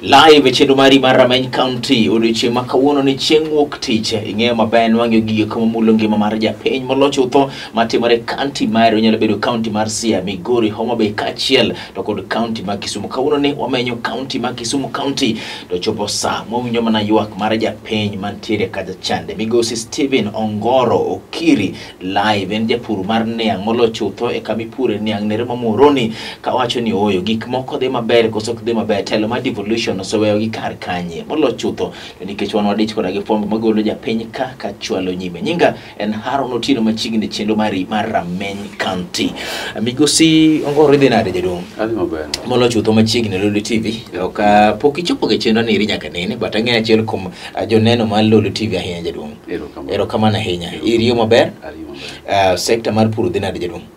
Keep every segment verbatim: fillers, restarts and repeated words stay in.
Live chendu mari mar Rameny County odiochieng' ma kawuono ni chieng' wuok tich ing'eyo maber wang'yo gige kama mulo ngima mar japiny molocho utho matimore county mar onyalo bedo county mar Siaya, Migori, Homa Bay kaachiel to kod county ma Kisumu. Kawuono ni wamenyo county ma Kisumu county to chopo saa mowinjo mana ywak mar japiny mantiere kacha chande. Migosi Stephen Ongoro Okiri live en japur mar Niang molocho utho e kama ipure Niang nere mamoroni kawacho ni oyo gik moko dhi maber koso ok dhi maber telo ma devolution so weyo gi kar kanye molo chutho nikech wan wadich koda gi fombo magolo japiny ka ka chwalo nyime. Nyinga en Haron Otieno machiegni chendo mari mar Rameny County. Migosi Ongoro idhi nade jadong? Adhi maber. Molo chutho machiegni Lolwe T V. Ok pok ichopo ge chendo ni nyaka nene but ang'eyo achiel kuom joneno mar Lolwe T V ahinya jadong. Erokamano. Erokamano ahinya. Iriyo maber? Ariyo maber. Uh, sector mar pur dhi nade jadong?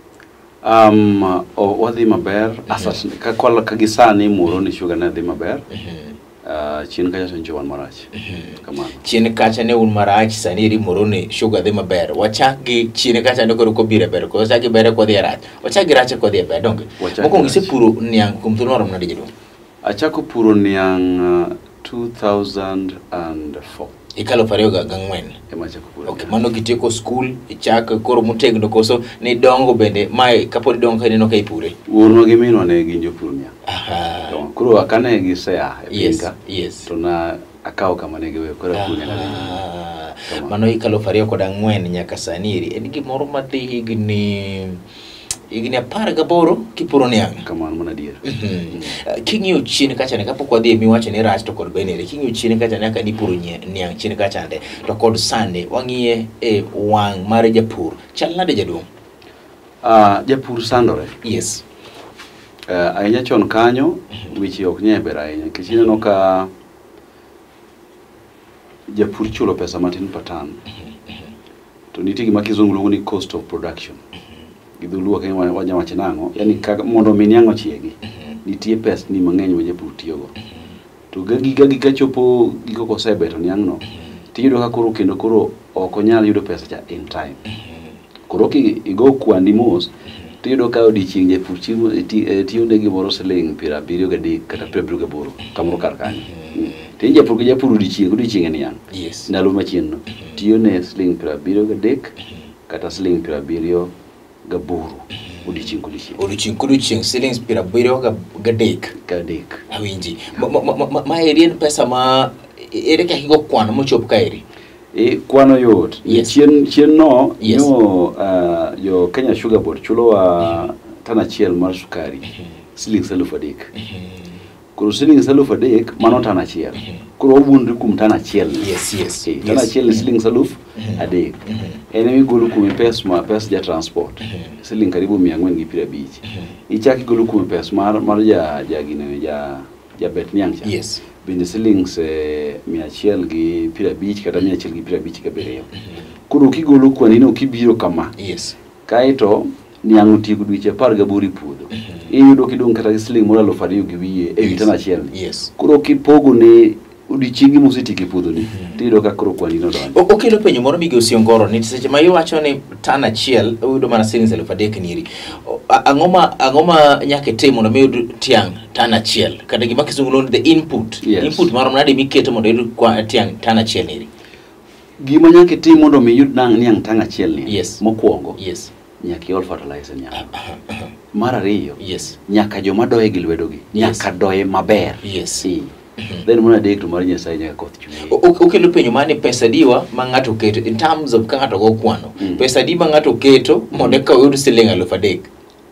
Um, o wadhi maber, asas ka kwala kagisani muro ni sugar na dhi maber. Uh, chien kacha sencho wan marach. Kamano. Chien kacha ne un marach sani ri muro ni sugar dhi maber. Wachak gi chien kacha ne koro kobire ber ko wachak gi bere ko dhi rach. Wachak gi rach ko dhi ber donge. Moko ngise puro Niang kum thuno marom nade jadong? Achako puro Niang uh, two thousand four. Ikalo pariyo ga gangwen. Ema achako puro. Okay, mano gitieko school, ichak koro mutegno koso ni dongo bende mai kapodi dongo kanino ka ipure. Wuonwa gi minwa ne gin jopur Niang. Aha. Koro akane gi sea e pinka. Yes. To na akawo kama ne giwe koro pur Niang. Mano ikalo pariyo kod ang'wen nyaka sani iri. En gimoro madhi higni igni apar gaboro kipuro Niang. Kamano mana dier. King'iyo chien kacha ne kapok wadhi miwacho ni rach to kod benere. King'iyo chien kacha ne ka nipuro Niang chien kacha ande to kod sande wang'iye e wang' mar japur. Chal nade jadong? Ah, japur sandore. Yes. Uh, ahinya chon kanyo weche ok nye ber ahinya nikech ineno ka japur chulo pesa matin patan. To nitie gima kizungu luongo ni cost of production. Gidhuluo ka wanya wacho nang'o, yani ka mondo mi Niang ochiegi nitie pesa ni mang'eny ma japur tiyogo. To gagi gagi ka chopo giko kosebeto Niang no tiyudo ka koro kendo koro ok onyal yudo pesa cha in time. Koro ki igo kwandi mos tiyudo ka odiochieng' japur chiemo tiyo ne gimoro siling piero abiriyo gadek kata piero abiriyo gaboro kamoro kar kanyo. Tin japur ka japur odiochieng' odiochieng' e Niang. Yes. Ndalo machien no tiyo ne siling piero abiriyo gadek kata siling piero abiriyo gaboro odiochieng' kodiochieng'. Odiochieng' kodiochieng' siling piero abiriyo gadek. Gadek. Awinji. Ma eri en pesa ma ere ka higo kwano mochop ka eri? E kwano yot. Yes. Chien chien no yes. no uh, yo Kenya Sugar Board chulo wa mm. tana chiel mar sukari mm -hmm. siling salufu adek. Mm -hmm. Kuro siling salufu adek mano tana chiel. Mm -hmm. Kuro obunri kum tana chiel. Yes, yes. E, tana yes. chiel siling salufu mm -hmm. adek. Mm -hmm. Ene mi golu kum pes ma pes ja transport. Mm -hmm. Siling karibu mia ang'wen gi piero abich. Mm -hmm. Ichaki golu kum pes mar mar ja ja gine ja ja bet Niang cha. Yes. Bende silings eh, mia achiel gi piero abich kata mia achiel gi piero abich gabiriyo. Koro kigolo kwanino kibiro kama. Yes. Kaito Niang otieko dweche apar gaboro puodho. Iyudo kidong' kata siling moro alufu ariyo gi wiye e wi tana achiel. Yes. Koro kipogo ne odiochienge mosetieko puodho ni tiyudo ka koro kwanino donjo. Okelo penjo moro Migosi Ongoro ni seche ma iwacho ni tana achiel uyudo mana siling alufu adek niri. Ang'oma ang'oma nyaka tim mondo mi yud tiang' tana achiel kata gima kizungu luongo the input. Yes. Input marom nade miketo mondo yud tiang' tana achiel niri? Gima nyaka tim mondo mi yud Niang tana achiel ni. Yes. Mokwongo. Yes. Nyaka iol fertilizer Niang. Mar ariyo. Yes. Nyaka joma doye gi lwedogi. Nyaka yes. doye maber. Yes. E. Then muna adek to mar Nyasaye nyaka koth chwe. Okelo penjo mane pesa diwa ma ng'ato keto in terms of ka ng'ato go kwano. Mm. Pesa di ma ng'ato keto mondo ka oyud siling alufu adek.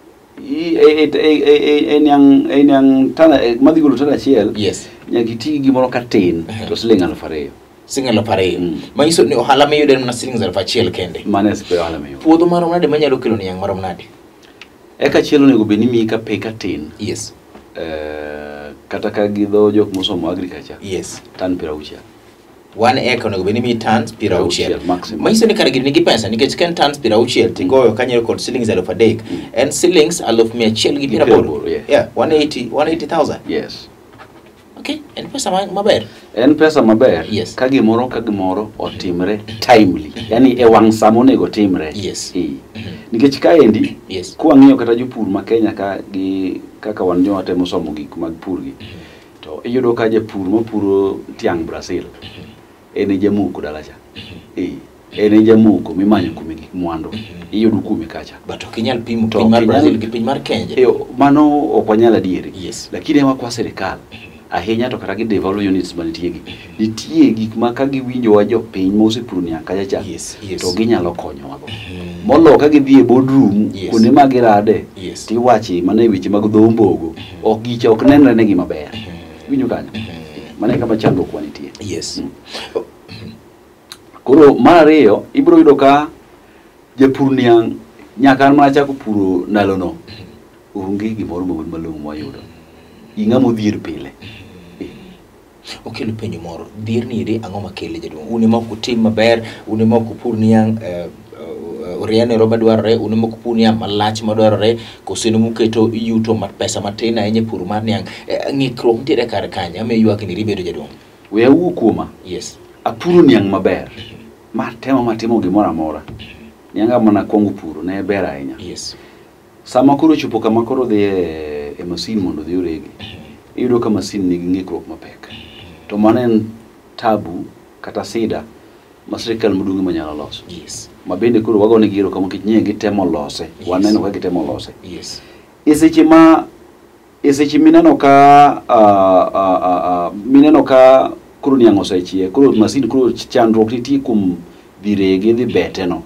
E e e Niang e Niang tana madhi golo tana achiel. Yes. Nyaka iti gimoro ka tin to siling alufu ariyo. Siling alufu ariyo. Ma iso ni ohala me yudo na siling alufu achiel kende. Mane sipe ohala me yudo. Puodho marom nade manyalo kelo Niang marom nade? Eka chielo nego beni mi ka pe ka tin. Yes. Eh kata ka gidho jok mosomo agriculture. Yes. Tan piero auchiel. One acre nego beni mi tons piero auchiel. Maximum. Ma iso ni kara gini gi pesa nikech ken tons piero auchiel tigoyo kanyo kod siling alufu adek. And shillings alufu mia achiel gi piero aboro. Yeah, one eighty thousand. Yes. Okay, en pesa maber. En pesa maber. Yes. Ka gimoro ka gimoro otimre timely. Yani e wang' samo nego timre. Yes. E. Nikech kaendi yes. Kwa ng'iyo kata jopur ma Kenya ka gi kaka wan joma temo somo gik mag pur gi. to iyudo ka japur mapuro tiang Brazil ene jamuko dalacha eh ene jamuko mimanyo kume gik mwandu iyudo kume kacha but okinyal pimo piny mar Brazil gi piny mar Kenya eh mano ok wanyal adieri yes lakini ema kwa serikal ahinya to kata gi development units manitie gi nitie gik ma ka giwinjo wa jopiny mosepuro niang kacha cha yes, yes. to ginyalo konyo wago mm. molo ka gidhi e boardroom yes. kuonde ma girade yes. tiwachi mana e weche mag dhombogo mm. ok gicha ok nenre ne gima ber mm. winjo kanyo mm. mana kama chandruok wanitie yes mm. Koro mar ariyo ibiro yudo ka japur niang nyaka mana chako puro nalono mm. onge gimoro malong'o mwayudo inga modhier pile okelo penjo moro dhier ni ri ang'o makele jaduong' une moko tim maber une moko pur niang riane roba dwarore une moko pur niang malach madwarore koseno muketo yuto mat pesa matin ahinya pur mar niang ng'ikruok nitiere kar kanya ame ywak ni ribedo jaduong' we awuo kuoma yes apuro niang maber matemo matimo gimoro amora nianga mana kuongo puro ne ber ahinya yes sama koro chopo kama koro dhi e masin mondo dhi oregi iyudo ka masin nigi ng'ikruok mapek to mano en tabu kata sida ma sirikal maduong' manyalo loso yes ma bende koro wagone giro kama kinyie gitemo lose yes. waneno ka gitemo lose yes eseche ma eseche mineno ka uh, uh, uh, mineno ka koro niang' osechie koro masin koro chandruok nitie kuom dhi rege dhi bete no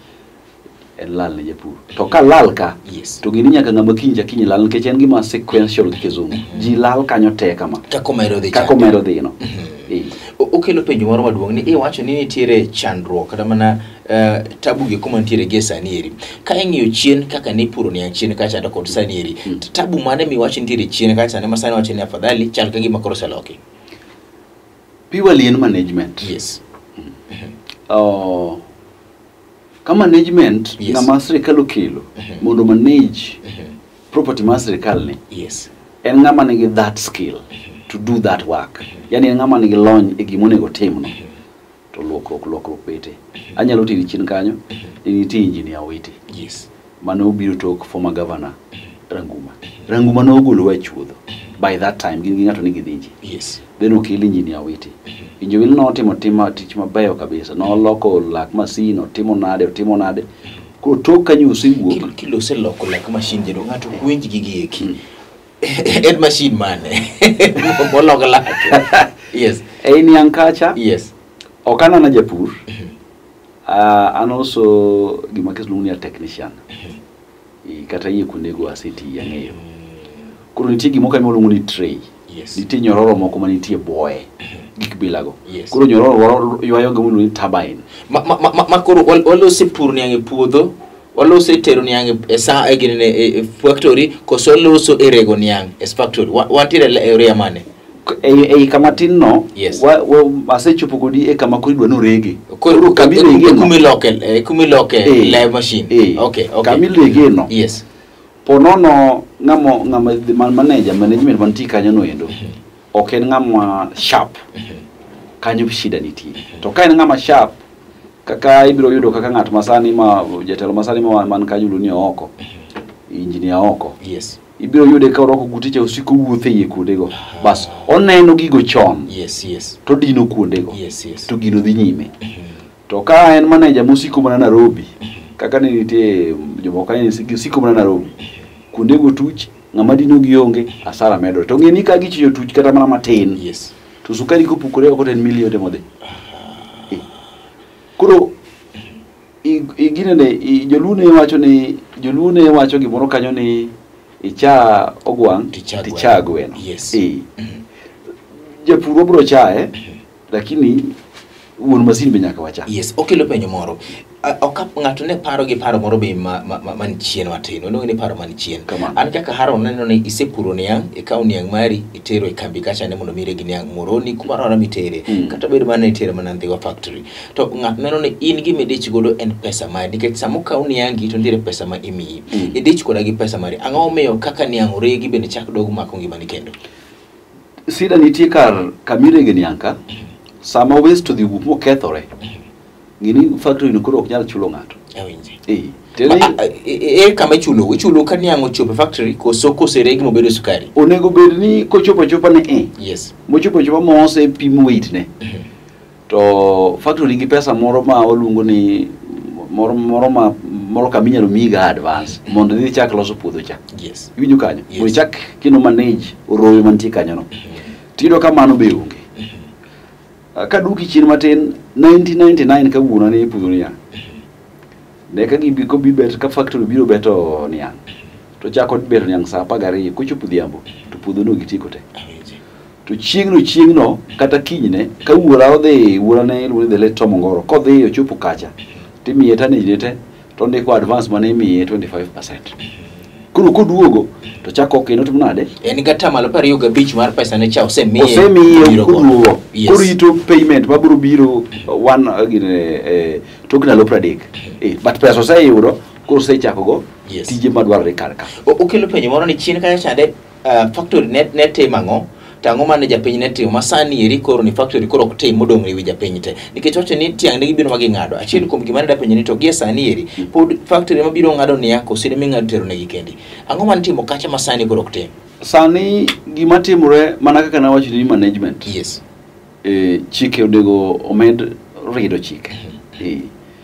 en lal ne japur to ka lal ka yes. to gini nyaka ng'ama kinja kinyi lal nikech en gima sequential gi kizungu mm -hmm. ji lal kanyo te kama kako mero dhi kako mero dhi no mm -hmm. e okelo penjo moro maduong' ni iwacho ni nitiere chandruok kata mana uh, tabu gi kuma nitiere ge sanieri ka ing'iyo chien kaka ni puro niang' chien kacha to kod sanieri mm. tabu mane miwacho nitiere chien kacha ne masani wacho ni afadhali chal ka gima koro seloki piwalien management yes mm -hmm. oh kama management yes. na masirikal okelo mm -hmm. mondo manage mm -hmm. property masirikal ni yes en ng'ama nigi that skill mm -hmm. to do that work mm -hmm. yani en ng'ama nigi lony e gima onego timno mm -hmm. to lokruok lokruok bete mm -hmm. anyalo tiri chien kanyo mm -hmm. nitie engineer wete yes mano obiro tok former governor mm -hmm. Ranguma mm -hmm. Ranguma no ogolo wa chuodho mm -hmm. by that time gin gi ng'ato nigi dhinji yes then okelo engineer wete mm -hmm. Injowil no timo timo tich mabeyo kabisa no loko lak masin otimo nade otimo nade ko tok kanyo osewuok kilo se loko lak masin jeno ngato winj gi gieki en masin mane boloko lak yes e niang' kacha yes okana na japur uh, and also gima keslu ni a technician i kata yie kunego aseti yang'eyo koro nitie gimoka miluongo ni tray yes nitie nyororo moko manitie boye gik bilago yes. koro nyororo ywayo gamulo ni turbine ma ma ma, ma koro walose pur niang' e puodho walose tero niang' e sa e gine e factory koso loso e rego niang' e factory wantire e area mane e e kama tin no yes. wa, wa asechopo kodi e kama kodi dwano rege koro kamile rege no kumi local e kumi local e, live machine e, okay okay kamile rege no yes ponono ngamo ngama manager management manti kanyo no endo ok en ng'ama sharp kanyo shida nitie to ka en ng'ama sharp kaka ibiro yudo kaka ng'at masani ma jatelo masani ma man kanyo lunie oko engineer oko yes ibiro yude ka oroko guticha usiku wuothe ye kuondego bas oneno gigo chon yes yes to dino kuondego yes yes to gino dhi nyime to ka en manager musiko mana Nairobi kaka ne nitie jomoko kanyo siko mana Nairobi kuondego tuch ng'ama dino gionge asara medo to ng'eni ka gichiyo tuch kata mana matin yes to sukari kopukore oko ten milion de modhi e. Koro igine ne jolune wacho ni jolune wacho gimoro kanyo ni icha ogwang ticha gweno yes e japur bro chae lakini wuon masin be nyaka wacha yes okelo penjo moro ok ng'ato ne paro gi paro moro be man chien watino no ne paro man chien an kaka haro neno ni isepuro niang' e kauni niang' mari itero e kambi kacha ne mondo mire gi niang' moroni kuma rora mitere mm. kata bedo man itere mana ndhiwa factory to ng'ato neno ni in gi midich godo en pesa mari nikech samo kauni niang' gi to ndire pesa ma imiyi mm. idich koda gi pesa mari ang'o meyo kaka niang' oregi bende chak dogu mako ngima ni kendo sida nitie kar kamire gi niang' ka sama waste to dhi wuok mokethore ngini factory no koro ok nyal chulo ng'ato eh e kama chulo ichulo ka Niang ochopo factory koso koseregi mobedo sukari onego bed ni kochopo chopo ne eh yes mochopo chopo mose pim weight ne to factory gi pesa moro ma oluongo ni moro moro ma moro kaminyalo miga advance mondo dhi chak loso puodho cha yes iwinjo kanyo mondo chak kino manage oroyo mantie kanyo no tido kamano be onge ka duki chien matin nineteen ninety-nine ka wuona ne puodho Niang ne ka gibi ko bibet ka factory biro beto Niang to chako beto Niang sa pagari kochopo dhiambo to puodho no gitiko te to chiengno chiengno kata kinyne ka wuora odhi wuora ne luwe de leto mongoro kodhi ochopo kacha timiye tane jete to ndiko advance mane miye twenty-five percent kuru koduogo to chako keno to nade en gata malo par yoga beach mar pesa ne cha osemiye osemiye kuduogo kuru ito payment mabiro biro one gine eh tokna lo pradik eh but pesa oseyudo kuru se chako go tije madwarre karka okelo penyo moro ni chien kaya chade factory net net mango tango mane japiny ne timo masani eri koro ni factory koro ok tim modong' ewi japiny te nikech wacho ni tiang ne gibiro magi ng'ado achiel kuom gima ne da penjo ni to gie sani eri pod factory mabiro ng'ado ni yako sine mi ng'ado tero ne gikendi ang'o man timo kacha masani koro ok tim sani gima timore mana kaka na wacho ni management yes eh chike onego omed rido chike eh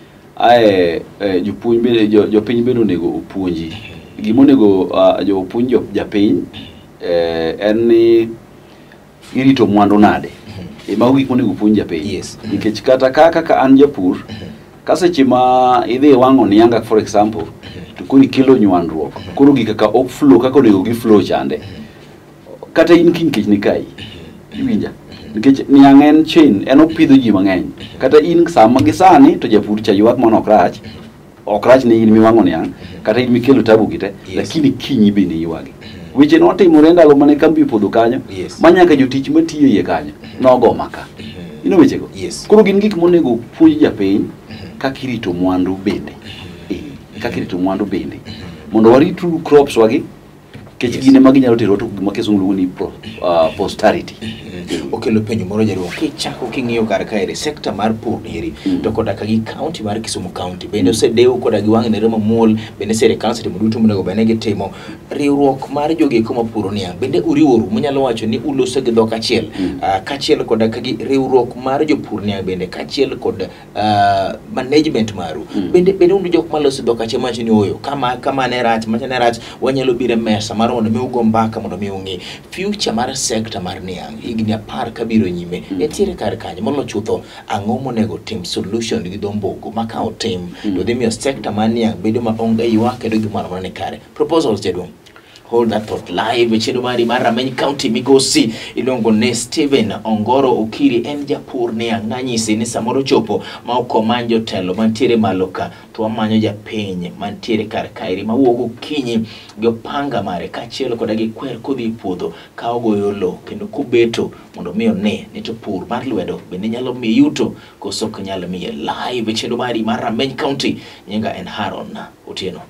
ae jopuonj be jopiny be onego opuonji gima onego jopuonj japiny eh en ni irito mwandu nade e ma gik monego puonj japiny yes nikech kata kaka ka an japur kaseche ma idhi wango Nianga for example to kuri kilo nywandruok koro gik kaka ok flow kaka onego gi flow chande kata in kinkech ni kai iwinja nikech Niang en chain en opidho ji mang'eny kata in sama gi sani to japur cha ywak man okrach okrach ne in miwango Niang kata in mikelo tabu kite lakini kinyi be ni ywagi weche notimore ndalo mane kambi podho kanyo manyaka jotich matiyo iye kanyo nogo maka ino weche go koro gin gik monego puonj japiny kaka irito mwandu bende eh kaka irito mwandu bende mondo warit crops wagi kech gine magi nyalo tero to gima kesungu ni posterity okelo penyo moro jaruo kichako king'iyo kar kae sector mar pur iri to koda ka gi county mar Kisumu county bende osedeu koda gi wang' ne remo mol bende sirikal sitimo duto monego bene gitimo riwruok mar jogi koma puro Niang bende uriworu munyalo wacho ni uloso gi dhok achiel kachiel koda ka gi riwruok mar jopur Niang bende kachiel kod management maru bende bende undu jok maloso dhok achiel macho ni oyo kama kama ne rach macho ne rach wanyalo bire mesa mar mondo mi ugo mbaka mondo mi ung'i future mar sector mar Niang igni apar kabiro nyime entiere kar kanyo molo chutho ang'o monego tim solution gi dombogo maka otim to dhi miyo sector mar Niang bedo ma onge ywak kendo gimoro amora ne kare proposals jedong hold that thought live chendo mari mar Rameny County migosi ilongo ne Steven Ongoro Okiri en japur Niang nanyisi ni samoro chopo ma okomanjo telo mantiere maloka to amanyo japiny mantiere kar kairi mawuogo kinyi gopanga mare kachielo koda gi kwer kodhi puodho ka ogoyo lo kendo kubeto mondo miyo ne ni to pur mar lwedo bende nyalo mi yuto koso nyalo mi live chendo mari mar Rameny County nyinga en Haron Otieno.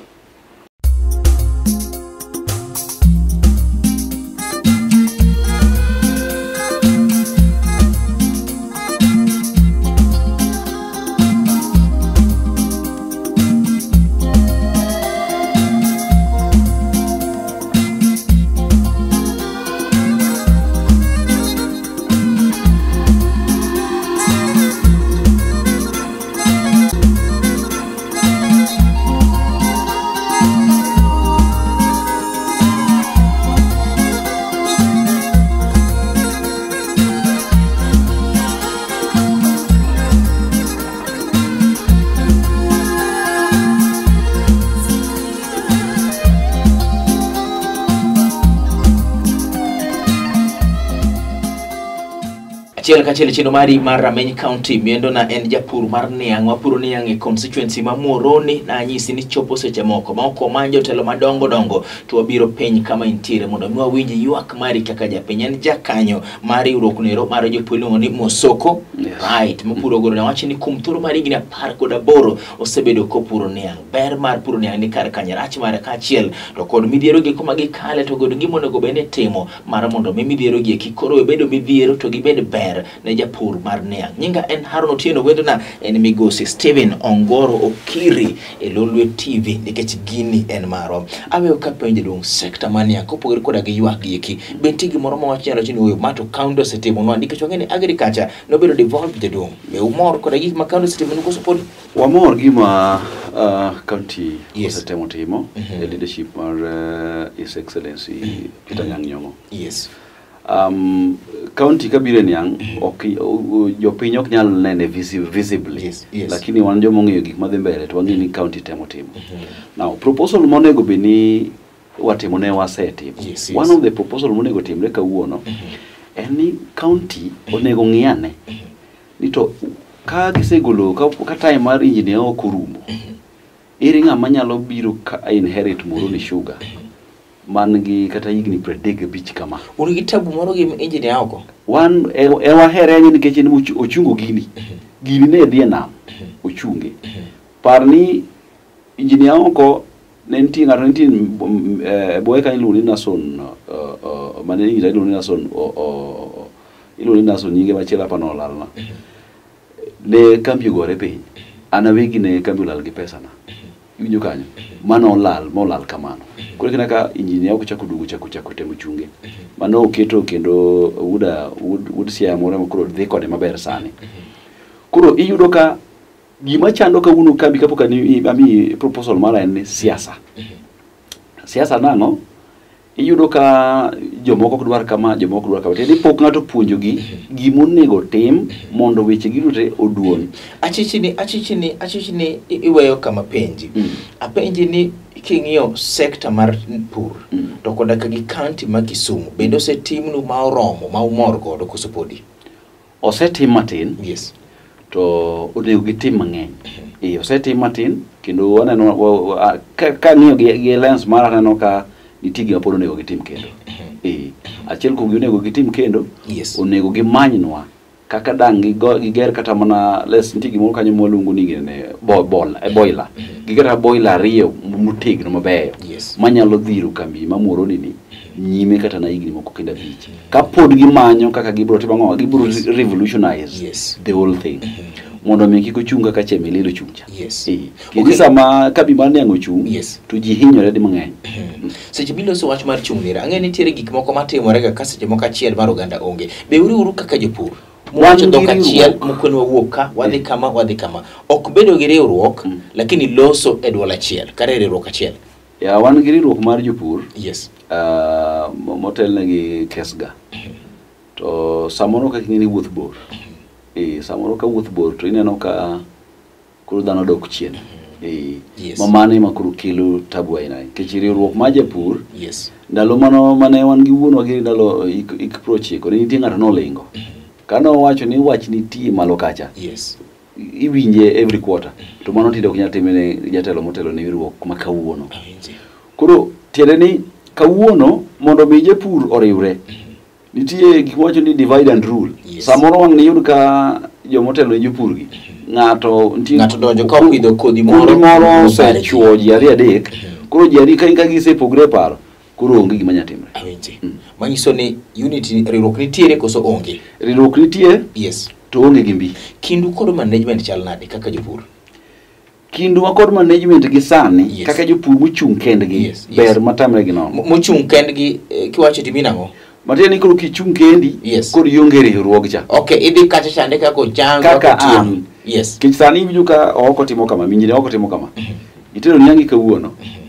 Chiel kachiel chino mari mar Rameny County miendo na en japur mar Niang wapuro Niang e constituency ma Moroni na anyisi ni chopo seche moko ma oko manjo telo madongo dongo to wabiro peny kama intiere mondo mwa winji ywak mari kaka japiny en jakanyo mari uroknero mar jopur ni Mosoko right mapuro goro na wachi ni kumturo mari gina par koda boro osebedo ko puro Niang ber mar puro Niang ni kar kanyarach mare kachiel to kod midhiero gi kuma gi kale to god gimono go bende timo mar mondo mi midhiero gi kikoro bedo midhiero to gibed ber maber ne japur mar Niang. Nyinga en Haron Otieno, wendona en migosi Steven Ongoro Okiri e Lolwe T V nikech gini en maro. Aweyo ka penjo dong sekta mar Niang kopogore koda gi ywak gieki. Benti gimoro ma wach nyalo chini oyo mato county setimo nwa nikech wang'eni agriculture nobedo devolved the dong. Be umor koda gik ma county setimo nuko support? Wamor gima uh, county yes. setemo timo mm -hmm. the leadership mar uh, His Excellency mm -hmm. Peter Niang Nyong'o. Yes. Um, county kabire Niang mm -hmm. ok jopiny ok nyal nene visibly yes. Yes. lakini wan jomo ng'eyo gik madhi mbele to wang'eni county temo timo. Mm -hmm. Now proposal monego beni watimo ne wasetimo. Yes, yes. One of the proposal monego timre kawuono mm -hmm. en ni county onego ng'iane mm -hmm. ni to ka gisegolo ka, ka time mar engineer okurumo mm -hmm. iri ng'ama nyalo biro ka inherit moro ni sugar mm -hmm. man gi kata higni predeg bich kama uri gitabu moro gi engineer oko wan e, e wahere ni nikech ni ochungo gini mm -hmm. gini ne dhi nam mm -hmm. ochunge mm -hmm. parni engineer oko nenti ngaro nenti e boy kan luni nason uh, uh, mane ngira luni nason o o iluni nason nyinge machela panola na le kampi gore pe ana wegi ne kambi lal gi pesa na yunyo kanyo mano lal mo lal kamano kule kina ka engineer ko chakudugu chaku chaku temo chunge mano oketo kendo uda ud sia more mo kuro de kode maber sani kuro iyudo ka gima chando ka unu kambi kapoka ni ami proposal mara en siasa siasa nango iyudo ka jomoko dwar kama jomoko dwar kama tedi pok ngato puonjogi gimonego tim mondo weche girute oduon achichini achichini achichini iweyo kama penji mm. apenji ni king'iyo sekta mar pur mm. to koda ka gi county ma Kisumu bendo se timnu ma oromo ma umor godo kosopodi osetim matin yes to onego gitim mang'eny mm-hmm. e osetim matin kendo waneno ka, ka ng'iyo gi, gi lens mar aneno ka nitigi ma pod onego gitim kendo mm-hmm. e achiel kuom gi onego gitim kendo yes. onego gimanynwa kaka dang giger kata mana les nitigi moro kanyo mwalungu ni ngene bo, bol e boiler mm-hmm. gigera boiler ariyo mutegno mabeyo yes. manyalo dhiro kambi mamoro nini nyime kata na igni moko kenda bich ka pod gimanyo kaka gibro timo ngo gibro yes. revolutionize yes. the whole thing mm -hmm. mondo mi kiko chunga ka chemelelo chunja yes. eh kisa ma kabi mane ngo chung yes. to ji hinyore di mang'eny mm -hmm. seche bilo so wach mar chungnira ang'eni tiere gik moko matimore ga kaseche moko achiel mar oganda onge be uri uru kaka jopur mwacho doka achiel mokwenwa wuok ka wadhi kama wadhi kama ok bedo gi riwruok mm. lakini loso e dwol achiel kare riwruok achiel ya wan gi riwruok mar jopur yes uh, motel negi kesga mm -hmm. to samoro ka king'eni wuoth bor mm -hmm. e samoro ka wuoth bor to ineno ka kuro dhano dok chien mm -hmm. e yes. mamane makuru kilo tabu aina kech riwruok mar japur yes ndalo mano mane wan gi wuonwa gi ndalo ik, ik prochiko ni nitie ng'ato nolingo mm -hmm. kano wacho ni wach nitie malo kacha yes iwinje every quarter mm -hmm. to mano tinde ok nyal timene jatelo motelo ni riwruok ma kawuono mm -hmm. kuro tiende ni kawuono mondo mi japur oriwre mm -hmm. nitie gik wacho ni divide and rule yes. samoro wang ni yud ka jomotelo ni jopur gi mm -hmm. ngato ntie ngato donjo ka opidho kodhi moro moro se chuo ji ari adek mm -hmm. kuro ji ari ka inka gise pogre paro kuro onge gima nyatimre awinje mm. manyiso ni unity riwruok nitiere koso onge riwruok nitie yes to onge gimbi kindu kod management chal nade kaka jopur kindu wa kod management gi sani yes. kaka jopur mochung kendgi yes. ber yes. matamre gi nono mochung kendgi eh, kiwacho timinango matieni ni koro kichung kendi yes. kod yonge riwruok cha okay idhi kacha chande kako jango kaka an yes kich sani ibiju ka oko timo kama minjine oko timo kama mm -hmm. itero Niangi kawuono mm -hmm.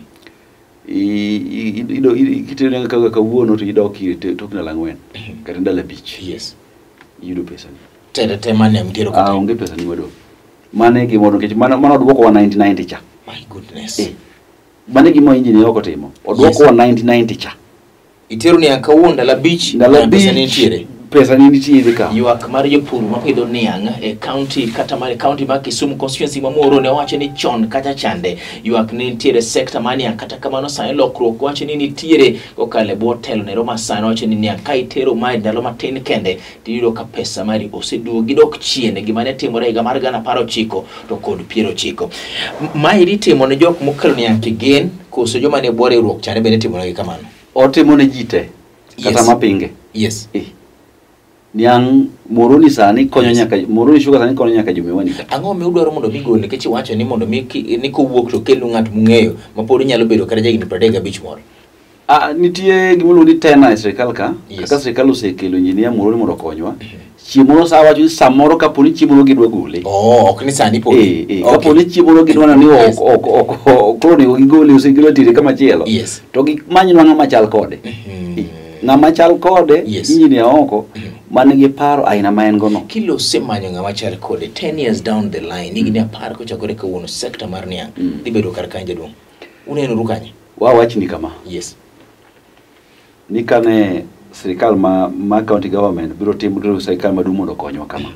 i ido kitero Niangi ka kawuono to idoki tokna langwen mm -hmm. kata ndala beach yes yudo pesa ni tere tema ne mtero kata ah onge pesa ni wado mane gi modo kech mana mana odwoko wa ninety ninety cha my goodness eh mane gi mo injini oko timo odwoko wa ninety ninety cha itero ni akawuono ndala beach ndala pesa ni tiere pesa ni nitiere ka Ywak mar jopur mapidho Niang e county kata mar county ma Kisumu constituency mamoro ne wacho ni chon kata chande ywak ne nitiere sekta ma Niang kata kamano sani lokruok wacho ni nitiere kokale bo telo ne Roma sani wacho ni Niang ka itero mai ndalo matin kende tiyudo ka pesa mari oseduogi dok chien gima ne timore higa mar gana apar ochiko to kod piero ochiko mai ritimo ne jok mokelo Niang kigen koso joma ne bore ruok chane bende timo ne kamano otimo ne jite kata yes. mapinge yes eh Niang Moroni sani konyo nyaka Moroni sugar sani konyo nyaka Jumewani. Ang'o mi udwaro mondo mi gol nikech iwacho ni mondo mi ni kowuok to kelo ng'at mung'eyo ma pod nyalo bedo kata jagni thirty and five moro. Ah nitie gimolo ni tena e sirkal ka kaka sirkal osekelo injinia Moroni mondo konywa. Chiemo sa wacho samoro kaponi chiemo gidwa gole. Oh, ok ni sani podi. Eh, eh, kaponi chiemo gidwa ni ok ok ok koro ni gigole osegolo tire kama chielo. Yes. To gimanywa ng'ama chal kode. Ng'ama chal kode injinia oko manigi paro aina ma en gono. Kilo semanyo ng'ama chal kode ten years down the line igni apar ko chakore kawuono sector mar Niang ibedo kar kanje dong. Uneno rukanye. Wa wachni kama. Yes. Ni kane sirikal ma ma county government biro timo dro sirikal maduong' mondo konywa kama.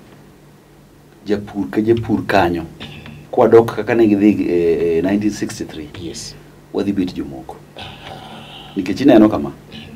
Japur ka japur kanyo kwa dok kaka ne gidhi e nineteen sixty-three. Yes. Wadhi bet jomoko. Nikech ineno kama.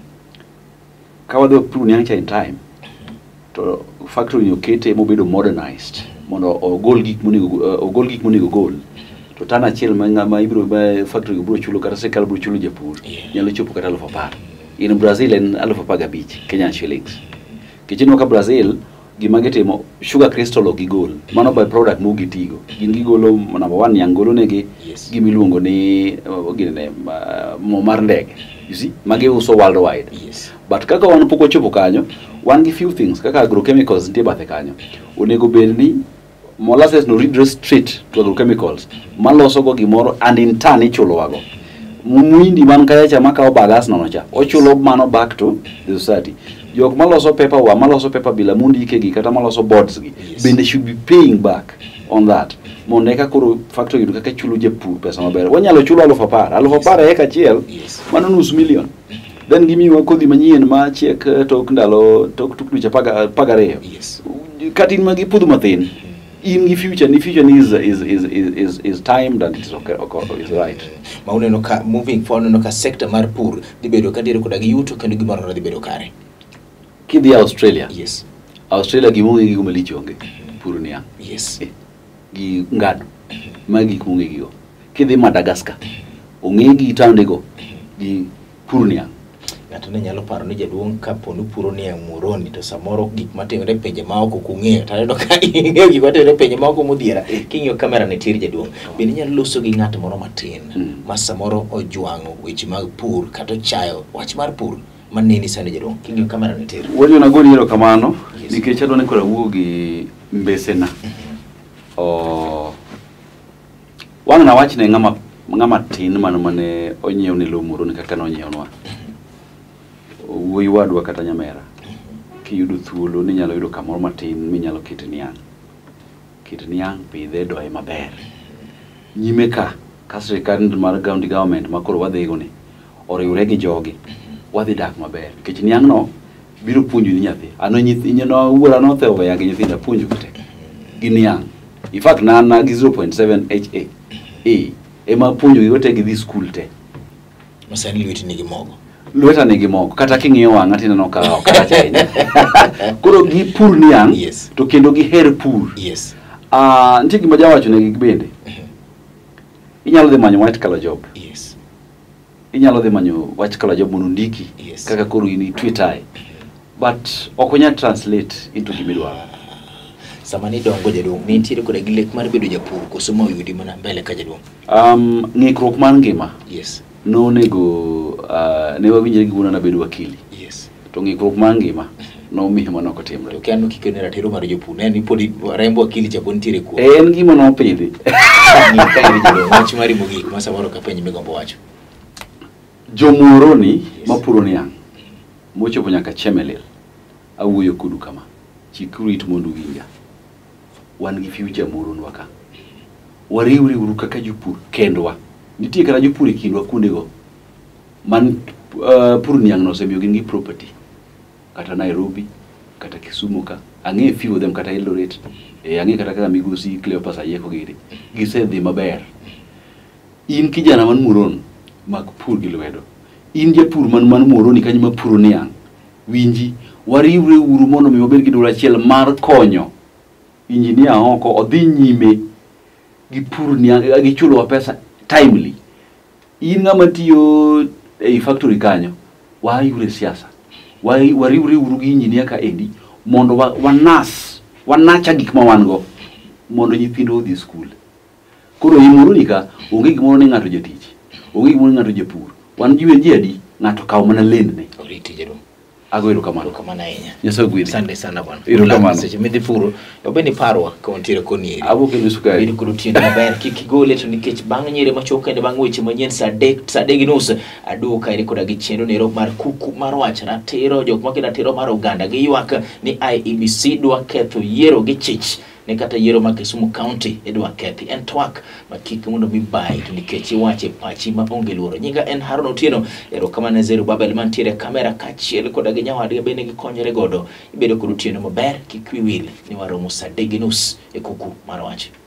Ka wadhi pur Niang cha in time to factory ni okete mobedo modernized mondo ogol gik monego ogol gik monego gol. To tana achiel ma ng'ama ibiro ba factory biro chulo kata sirikal biro chulo japur nyalo chopo kata aluf apar. In Brazil en aluf apar gabich Kenyan shillings. Kichino ka Brazil gima gitimo sugar crystal gi gol mano by product mo gitigo gin gigolo number one Niang golo negi gimiluongo ni gine mo mar ndege, you see magi uso worldwide. Yes. But kaka wan poko chopo kanyo wan gi few things kaka agrochemicals ntie bathe kanyo onego bedni molasses no read straight to agrochemicals maloso go gimoro and in turn ichulo wago muindi man kaya chama ka obagas nono cha ochulo mano back to the society. Jok maloso paper wa maloso paper bila mundi ikegi kata maloso boards gi bende should be paying back on that monde ka koro factory yudo kaka chulo japur pesa maber wanyalo chulo aluf apar aluf apar eka chiel mano nus million then gimiwa kodhi manyien ma chiek tok ndalo tok tuk ducha paga pagareyo katin magi pudhu mathin in the future the future is is is is is timed and it's okay, okay is right. Ma uneno ka moving forward uneno ka sector mar pur dibedo ka dire koda gi yuto kendo gimoro na dibedo kare. Kidhi Australia. Yes. Australia gimonge gi gumalicho onge pur Niang. Yes. Eh, gi ngado magi kunge gigo. Kidhi Madagascar onge gi tande go gi pur Niang. Ngato ne nyalo paro ni jaduong' ka ponu puro Niang Moroni to samoro gik matimore penje ma ok kung'eyo to ayudo ka ing'eyo gik matimore penje ma ok modhiera king'iyo kamera ne tir jaduong' bende nyalo loso gi ng'at moro matin ma samoro ojwang'o weche mag pur kata chayo wach mar pur maneni sani jaduong' king'iyo kamera ne tir wajo na goli ero kamano nikech adwa ni kora wuo gi mbesena o wang na wachne ng'ama ng'ama tin mano mane onyiew ne lo Moroni kaka no onyiewonwa wuoyi wadwa kata nyamera kiyudo thuolo ni nyalo yudo kamoro matin minyalo kete Niang kete Niang pidhe doye maber nyime ka ka sirkal mar county government makoro wadhigo ni oriwre gi jogi wadhi dak maber nikech Niang no biro puonjo ni nyathi ano nyithindo no wuora no thewo yange nyithindo puonjo kete gi Niang in fact na na gi zero point seven H A e ema puonjo yote gi school te masani lweti nigi mogo lweta nigi moko kata king'iyo wang'a tineno ka kata chenya koro gi pur Niang yes. To kendo gi her pur yes. Ah uh, nitie gima jawacho negi bende inyalo dhi manyo white collar job yes. Inyalo dhi manyo white collar job mondo ndiki yes. Kaka koro ini Twitter but ok onya translate into gimidwaro samani dongo jaduong' ni nitiere koda gi lek mar bedo japur koso ma yudi mana mbele ka jaduong' um ng'ikruok mar ngima yes. No nego uh, ne wawinjre gi wuona na bedo wakili yes. To ng'ikruok mar ngima no miyo mano ok timre to kiano kikene ratiro mar jopur ne ni podi rembo wakili chapo nitiere kuo en gima no pidhi ni kairi jaduong' wach mari mogik ma samoro ka penj migombo wacho Jomoroni yes. Mapuro Niang mochopo nyaka Chemelil awuoyo kudu kama chikuru it mondo winja wan gi future moronwa ka wariwri uru kaka jopur kendwa nitie kata jopur e kindwa kundego man uh, pur Niang no semiyo gin gi property kata Nairobi kata Kisumu ka ang'e few of them kata Eldoret e ang'e kata kaka migosi Cleopas Ayeko gidi gisedhi maber in kijana man Muron mag pur gi lwedo in japur man man Moroni kanyo ma puro Niang winji wariwre uru mondo mi wabed gi dwaro achiel mar konyo injinia oko odhi nyime gi pur Niang gi chulo pesa timely in ng'ama tiyo e factory kanyo wayure siasa wariwre uru gi injinia ka endi mondo wanas wanacha gik ma wan go mondo nyithindo odhi skul. Koro imuru ni ka onge gimoro ni ng'ato jatich, onge gimoro ni ng'ato japur, wan jiwe ji adi ng'ato kawo mana lendne. Oriti jedo. Ago kamano. Kamano ahinya. Nyasaye gwiri. Sande sana bwana. Ero kamano. Seche midhi puro, obeni parwa kontire konieri. Abo kendo sukari. Bidi kudu tiende maber kik igole to nikech bang' nyire machuok kendo bang' weche manyien saa adek saa adek gi nus aduka iri koda gi chendo nero mar kuku mar wach ratiro jok ma ratiro mar oganda gi ywak ni I E B C dwa ketho yiero gi chich ne kata yiero ma Kisumu County idwa kethi. En twak ma kik mondo mi bai to nikech iwache pachi ma onge luoro. Nyinga en Haron Otieno, ero kama ne Zero Babel mantiere kamera kachiel koda gi nyawadgi bende gikonyore godo. Ibedo kudu tieno maber kik wi wil ni waromo saa adek gi nus e kuku mar wach.